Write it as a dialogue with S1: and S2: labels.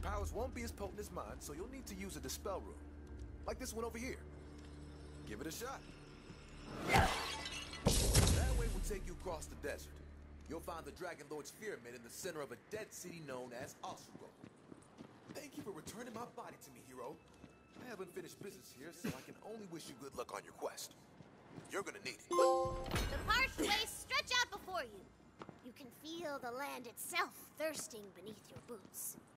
S1: powers won't be as potent as mine, so you'll need to use a dispel room. Like this one over here. Give it a shot. That way will take you across the desert. You'll find the Dragon Lord's pyramid in the center of a dead city known as Osro. Thank you for returning my body to me, hero. I have unfinished business here, so I can only wish you good luck on your quest. You're gonna need it.
S2: The parched wastes stretch out before you. You can feel the land itself thirsting beneath your boots.